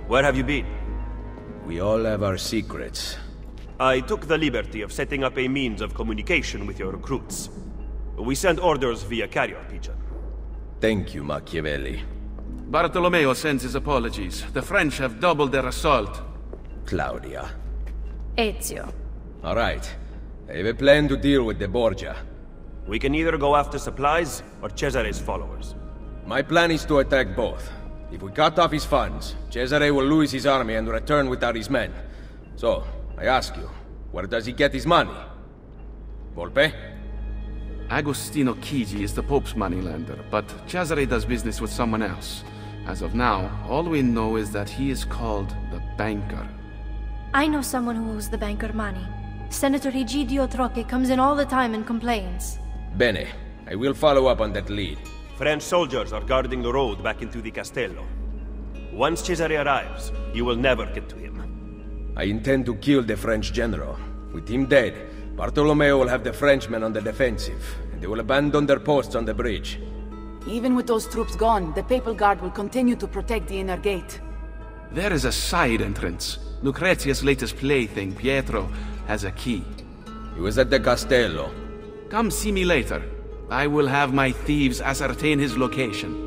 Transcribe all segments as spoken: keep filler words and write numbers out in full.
Where have you been? We all have our secrets. I took the liberty of setting up a means of communication with your recruits. We send orders via carrier pigeon. Thank you, Machiavelli. Bartolomeo sends his apologies. The French have doubled their assault. Claudia. Ezio. All right. I have a plan to deal with the Borgia. We can either go after supplies or Cesare's followers. My plan is to attack both. If we cut off his funds, Cesare will lose his army and return without his men. So, I ask you, where does he get his money? Volpe? Agostino Chigi is the Pope's moneylender, but Cesare does business with someone else. As of now, all we know is that he is called the Banker. I know someone who owes the banker money. Senator Egidio Troche comes in all the time and complains. Bene. I will follow up on that lead. French soldiers are guarding the road back into the Castello. Once Cesare arrives, you will never get to him. I intend to kill the French general. With him dead, Bartolomeo will have the Frenchmen on the defensive, and they will abandon their posts on the bridge. Even with those troops gone, the Papal Guard will continue to protect the inner gate. There is a side entrance. Lucrezia's latest plaything, Pietro, has a key. He was at the Castello. Come see me later. I will have my thieves ascertain his location.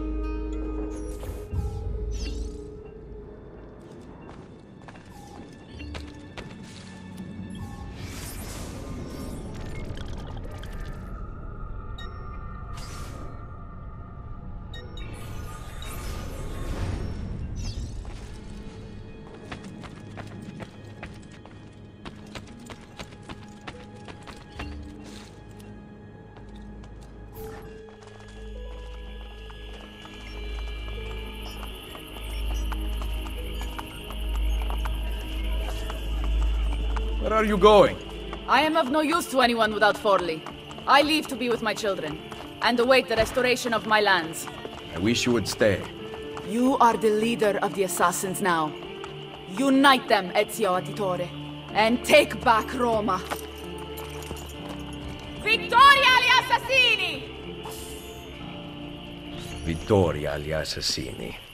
Where are you going? I am of no use to anyone without Forli. I leave to be with my children, and await the restoration of my lands. I wish you would stay. You are the leader of the assassins now. Unite them, Ezio Auditore, and take back Roma. Vittoria agli assassini! Vittoria agli assassini.